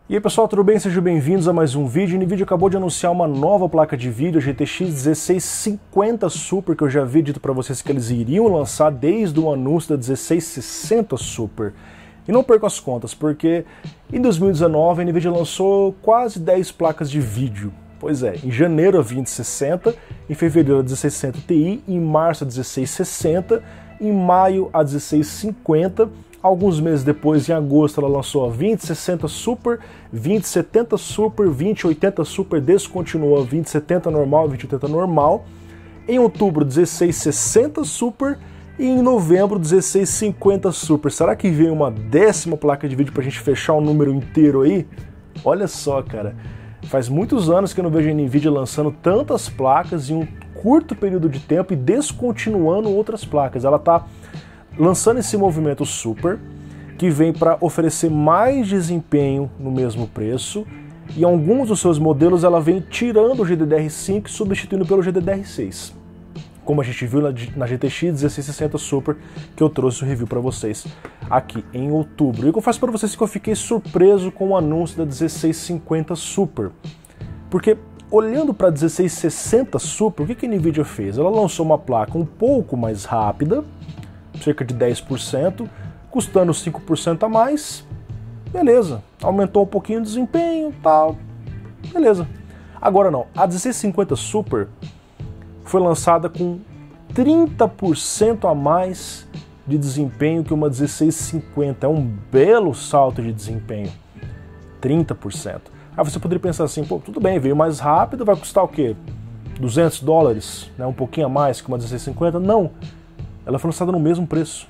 E aí pessoal, tudo bem? Sejam bem-vindos a mais um vídeo. A NVIDIA acabou de anunciar uma nova placa de vídeo, a GTX 1650 Super, que eu já havia dito para vocês que eles iriam lançar desde o anúncio da 1660 Super. E não percam as contas, porque em 2019 a NVIDIA lançou quase 10 placas de vídeo. Pois é, em janeiro a 2060, em fevereiro a 1660 Ti, em março a 1660, em maio a 1650, alguns meses depois, em agosto, ela lançou a 2060 Super, 2070 Super, 2080 Super, descontinuou a 2070 normal, 2080 normal. Em outubro, 1660 Super e em novembro, 1650 Super. Será que vem uma 10ª placa de vídeo pra gente fechar um número inteiro aí? Olha só, cara. Faz muitos anos que eu não vejo a NVIDIA lançando tantas placas em um curto período de tempo e descontinuando outras placas. Ela tá lançando esse movimento Super, que vem para oferecer mais desempenho no mesmo preço, e em alguns dos seus modelos ela vem tirando o GDDR5 e substituindo pelo GDDR6, como a gente viu na GTX 1660 Super, que eu trouxe o review para vocês aqui em outubro. E eu confesso para vocês que eu fiquei surpreso com o anúncio da 1650 Super, porque olhando para a 1660 Super, o que a NVIDIA fez? Ela lançou uma placa um pouco mais rápida, cerca de 10%, custando 5% a mais, beleza, aumentou um pouquinho o desempenho, tal, beleza. Agora não, a 1650 Super foi lançada com 30% a mais de desempenho que uma 1650, é um belo salto de desempenho, 30%. Aí você poderia pensar assim, pô, tudo bem, veio mais rápido, vai custar o quê? $200, né, um pouquinho a mais que uma 1650? Não. Ela foi lançada no mesmo preço.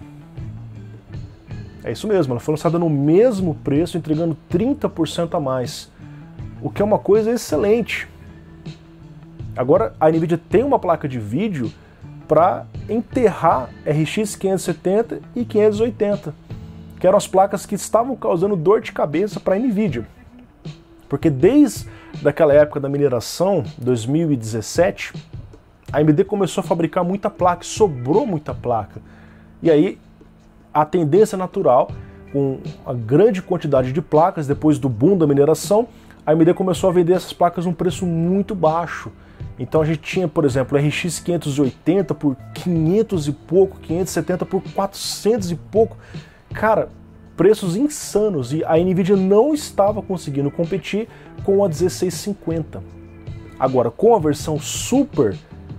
É isso mesmo, ela foi lançada no mesmo preço, entregando 30% a mais. O que é uma coisa excelente. Agora, a NVIDIA tem uma placa de vídeo para enterrar RX 570 e 580, que eram as placas que estavam causando dor de cabeça para a NVIDIA. Porque desde aquela época da mineração, 2017, a AMD começou a fabricar muita placa, sobrou muita placa. E aí, a tendência natural, com a grande quantidade de placas, depois do boom da mineração, a AMD começou a vender essas placas num preço muito baixo. Então a gente tinha, por exemplo, RX 580 por 500 e pouco, 570 por 400 e pouco. Cara, preços insanos, e a NVIDIA não estava conseguindo competir com a 1650. Agora, com a versão Super,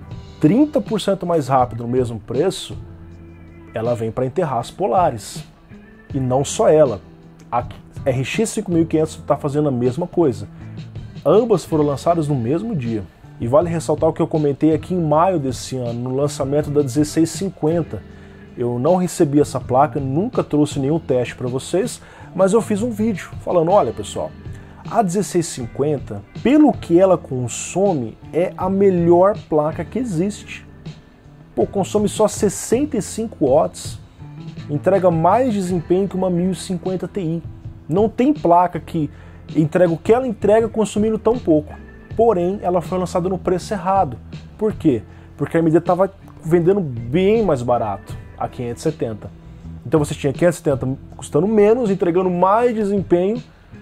30% mais rápido no mesmo preço, ela vem para enterrar as Polaris. E não só ela. A RX 5500 está fazendo a mesma coisa. Ambas foram lançadas no mesmo dia. E vale ressaltar o que eu comentei aqui em maio desse ano, no lançamento da 1650. Eu não recebi essa placa, nunca trouxe nenhum teste para vocês, mas eu fiz um vídeo falando, olha pessoal, a 1650, pelo que ela consome, é a melhor placa que existe. Pô, consome só 65 watts, entrega mais desempenho que uma 1050 Ti. Não tem placa que entrega o que ela entrega consumindo tão pouco. Porém, ela foi lançada no preço errado. Por quê? Porque a AMD estava vendendo bem mais barato a 570. Então você tinha 570 custando menos, entregando mais desempenho,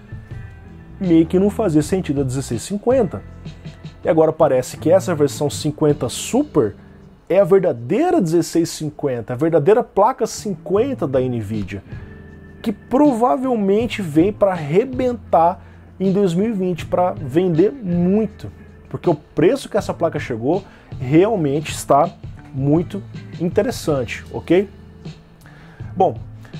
meio que não fazia sentido a 1650. E agora parece que essa versão 50 Super é a verdadeira 1650, a verdadeira placa 50 da NVIDIA, que provavelmente vem para arrebentar em 2020, para vender muito, porque o preço que essa placa chegou realmente está muito interessante, ok? Bom,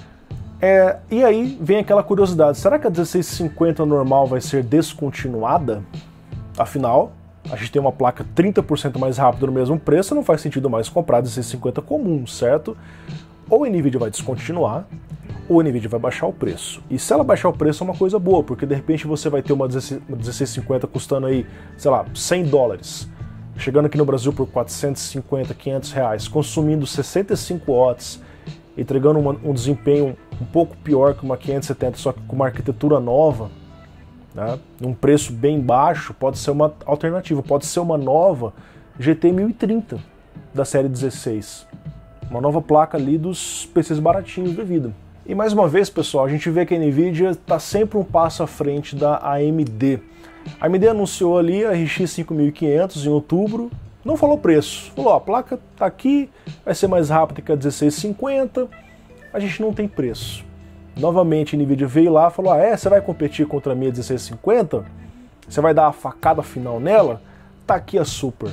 e aí vem aquela curiosidade, será que a 1650 normal vai ser descontinuada? Afinal, a gente tem uma placa 30% mais rápida no mesmo preço, não faz sentido mais comprar a 1650 comum, certo? Ou a NVIDIA vai descontinuar, ou a NVIDIA vai baixar o preço. E se ela baixar o preço é uma coisa boa, porque de repente você vai ter uma 1650 custando aí, sei lá, $100, chegando aqui no Brasil por 450, 500 reais, consumindo 65 watts, entregando um desempenho um pouco pior que uma 570, só que com uma arquitetura nova, né, um preço bem baixo, pode ser uma alternativa, pode ser uma nova GT 1030 da série 16, uma nova placa ali dos PCs baratinhos da vida. E mais uma vez, pessoal, a gente vê que a NVIDIA está sempre um passo à frente da AMD. A AMD anunciou ali a RX 5500 em outubro, não falou preço, falou, ó, a placa tá aqui, vai ser mais rápida que a 1650, a gente não tem preço. Novamente a NVIDIA veio lá e falou, você vai competir contra a minha 1650? Você vai dar a facada final nela? Tá aqui a Super.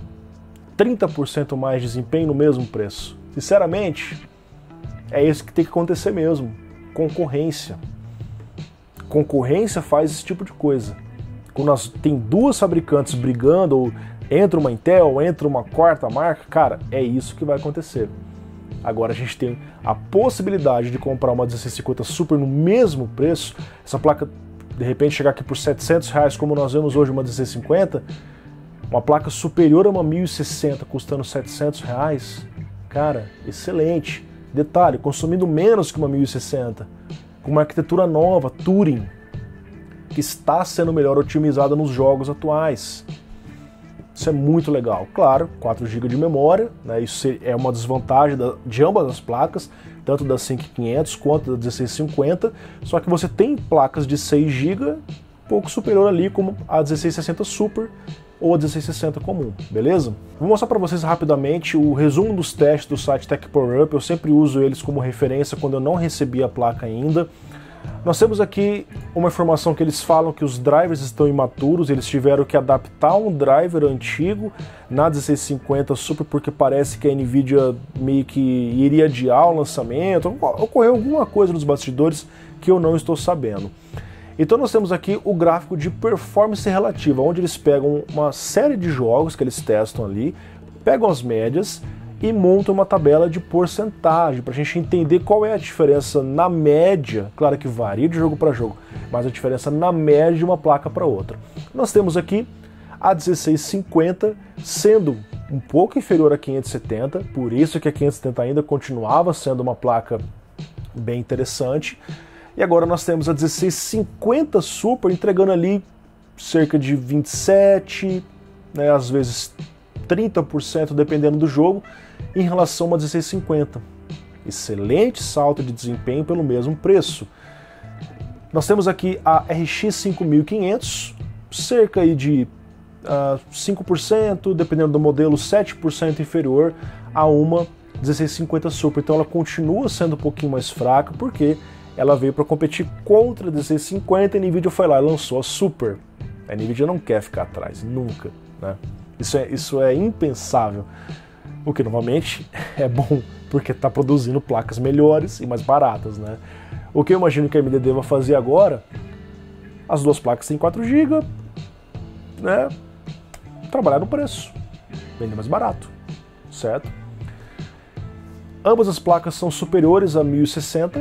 30% mais de desempenho no mesmo preço. Sinceramente, é isso que tem que acontecer mesmo. Concorrência. Concorrência faz esse tipo de coisa. Quando tem duas fabricantes brigando, ou entra uma Intel, entra uma quarta marca, cara, é isso que vai acontecer. Agora a gente tem a possibilidade de comprar uma 1650 Super no mesmo preço, essa placa de repente chegar aqui por R$700, como nós vemos hoje uma 1650, uma placa superior a uma 1060 custando R$700, cara, excelente. Detalhe, consumindo menos que uma 1060, com uma arquitetura nova, Turing, que está sendo melhor otimizada nos jogos atuais. Isso é muito legal. Claro, 4 GB de memória, né, isso é uma desvantagem de ambas as placas, tanto da 5500 quanto da 1650, só que você tem placas de 6 GB, pouco superior ali como a 1660 Super ou a 1660 comum, beleza? Vou mostrar para vocês rapidamente o resumo dos testes do site TechPowerUp, eu sempre uso eles como referência quando eu não recebi a placa ainda. Nós temos aqui uma informação que eles falam que os drivers estão imaturos, eles tiveram que adaptar um driver antigo na 1650 Super porque parece que a NVIDIA meio que iria adiar o lançamento, ocorreu alguma coisa nos bastidores que eu não estou sabendo. Então nós temos aqui o gráfico de performance relativa, onde eles pegam uma série de jogos que eles testam ali, pegam as médias e montam uma tabela de porcentagem para a gente entender qual é a diferença na média, claro que varia de jogo para jogo, mas a diferença na média de uma placa para outra. Nós temos aqui a 1650 sendo um pouco inferior a 570, por isso que a 570 ainda continuava sendo uma placa bem interessante. E agora nós temos a 1650 Super entregando ali cerca de 27, né, às vezes 30% dependendo do jogo, em relação a uma 1650. Excelente salto de desempenho pelo mesmo preço. Nós temos aqui a RX 5500, cerca aí de 5%, dependendo do modelo, 7% inferior a uma 1650 Super. Então ela continua sendo um pouquinho mais fraca, porque ela veio para competir contra a 1650 e a NVIDIA foi lá e lançou a Super. A NVIDIA não quer ficar atrás, nunca, né? Isso é impensável. O que, novamente, é bom, porque está produzindo placas melhores e mais baratas, né? O que eu imagino que a AMD deva fazer agora, as duas placas têm 4 GB, né? Trabalhar no preço, vender mais barato, certo? Ambas as placas são superiores a 1060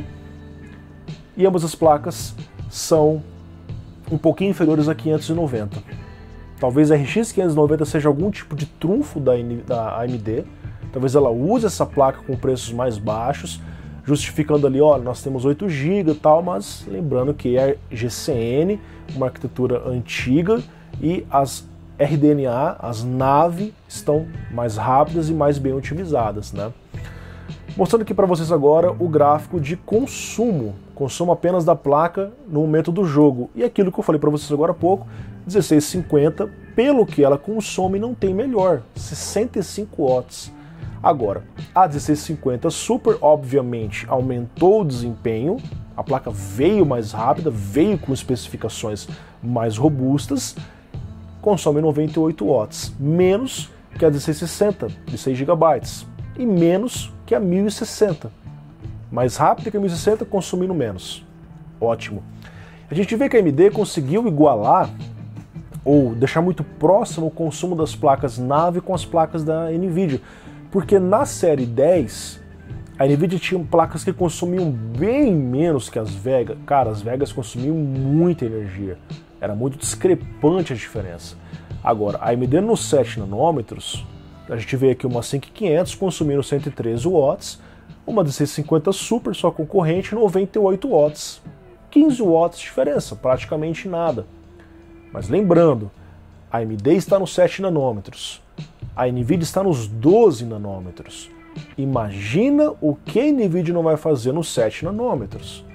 e ambas as placas são um pouquinho inferiores a 590. Talvez a RX 590 seja algum tipo de trunfo da AMD, talvez ela use essa placa com preços mais baixos, justificando ali, olha, nós temos 8 GB e tal, mas lembrando que é GCN, uma arquitetura antiga, e as RDNA, as NAV, estão mais rápidas e mais bem otimizadas, né? Mostrando aqui para vocês agora o gráfico de consumo apenas da placa no momento do jogo. E aquilo que eu falei para vocês agora há pouco, 1650, pelo que ela consome, não tem melhor, 65 watts. Agora, a 1650 Super, obviamente, aumentou o desempenho, a placa veio mais rápida, veio com especificações mais robustas, consome 98 watts, menos que a 1660, de 6 GB, e menos que a 1060. Mais rápida que a 1060, consumindo menos. Ótimo. A gente vê que a AMD conseguiu igualar ou deixar muito próximo o consumo das placas NAV com as placas da NVIDIA, porque na série 10 a NVIDIA tinha placas que consumiam bem menos que as Vega. Cara, as Vegas consumiam muita energia, era muito discrepante a diferença. Agora, a AMD nos 7 nanômetros, a gente vê aqui uma 5500 consumindo 113 watts, uma 1650 Super, sua concorrente, 98 watts. 15 watts de diferença, praticamente nada. Mas lembrando, a AMD está nos 7 nanômetros, a NVIDIA está nos 12 nanômetros. Imagina o que a NVIDIA não vai fazer nos 7 nanômetros.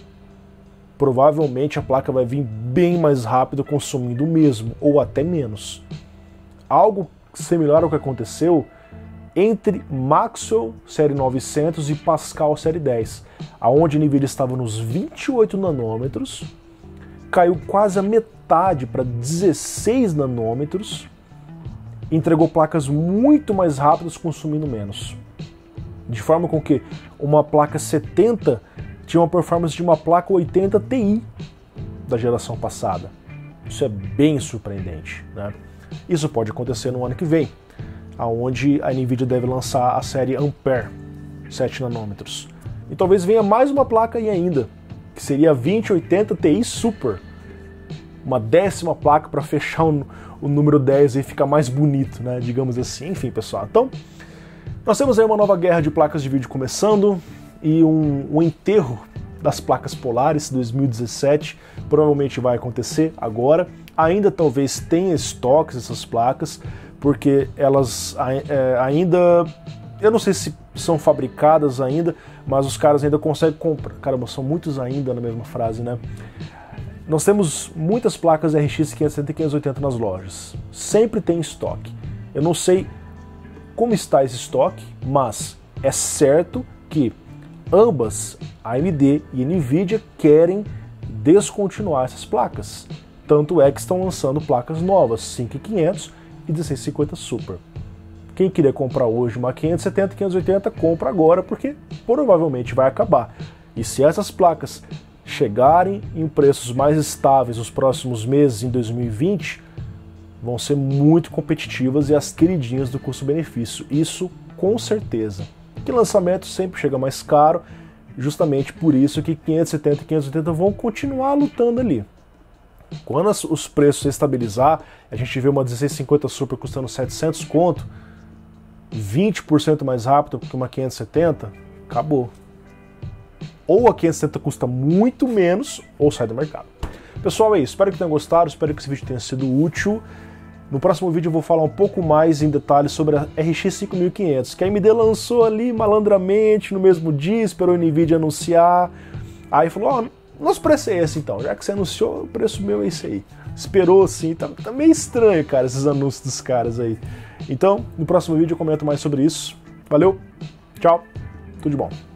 Provavelmente a placa vai vir bem mais rápido consumindo o mesmo, ou até menos. Algo similar ao que aconteceu entre Maxwell série 900 e Pascal série 10, aonde a NVIDIA estava nos 28 nanômetros, caiu quase a metade para 16 nanômetros, entregou placas muito mais rápidas consumindo menos. De forma com que uma placa 70 tinha uma performance de uma placa 80 Ti da geração passada. Isso é bem surpreendente, né? Isso pode acontecer no ano que vem, aonde a NVIDIA deve lançar a série Ampere 7 nanômetros. E talvez venha mais uma placa aí ainda, que seria a 2080 Ti Super. Uma 10ª placa para fechar o número 10 e ficar mais bonito, né? Digamos assim. Enfim, pessoal. Então, nós temos aí uma nova guerra de placas de vídeo começando e um enterro das placas polares 2017 provavelmente vai acontecer agora. Ainda talvez tenha estoques essas placas, porque elas ainda, eu não sei se são fabricadas ainda, mas os caras ainda conseguem comprar. Caramba, são muitos ainda na mesma frase, né? Nós temos muitas placas RX 570 e 580 nas lojas. Sempre tem estoque. Eu não sei como está esse estoque, mas é certo que ambas, AMD e NVIDIA, querem descontinuar essas placas. Tanto é que estão lançando placas novas, 5500 e 1650 Super. Quem queria comprar hoje uma 570 e 580, compra agora, porque provavelmente vai acabar. E se essas placas chegarem em preços mais estáveis nos próximos meses, em 2020, vão ser muito competitivas e as queridinhas do custo-benefício. Isso com certeza. Que lançamento sempre chega mais caro, justamente por isso que 570 e 580 vão continuar lutando ali. Quando os preços se estabilizar, a gente vê uma 1650 Super custando 700 conto, 20% mais rápido que uma 570, acabou. Ou a 570 custa muito menos, ou sai do mercado. Pessoal, é isso. Espero que tenham gostado, espero que esse vídeo tenha sido útil. No próximo vídeo eu vou falar um pouco mais em detalhes sobre a RX 5500, que a AMD lançou ali malandramente no mesmo dia, esperou a NVIDIA anunciar, aí falou, ó, nosso preço é esse então, já que você anunciou, o preço meu é esse aí. Esperou assim, tá meio estranho, cara, esses anúncios dos caras aí. Então, no próximo vídeo eu comento mais sobre isso. Valeu, tchau, tudo de bom.